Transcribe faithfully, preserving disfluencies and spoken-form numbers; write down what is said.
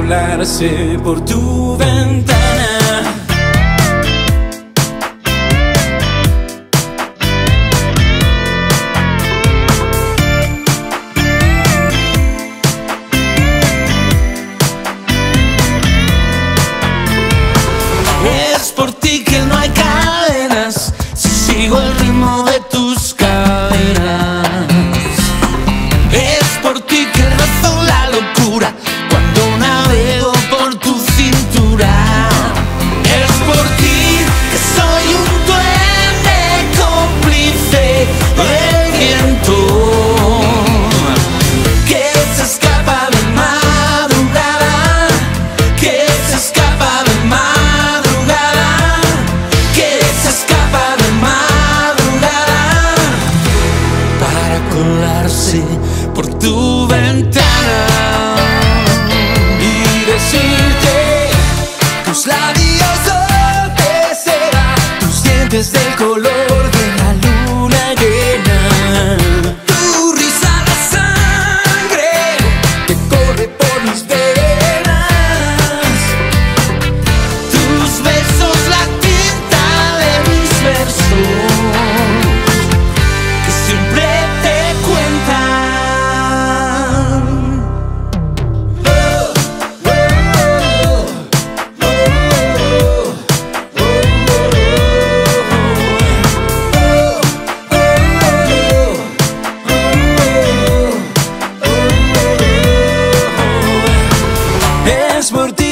colarse por tu ventana. Es por ti que no hay cadenas, si sigo el ritmo de tus cadenas. Es por ti que rezo la locura cuando navego por tu cintura. Es por ti que soy un duende cómplice del viento, que se escapa de madrugada, que se escapa de madrugada, que se escapa de madrugada para colarse por tu ventana y decirte tus labios de seda, tus dientes del color de la luna llena, tu risa la sangre que corre por mis venas, tus besos la tinta de mis versos que siempre te cuentan. Es por ti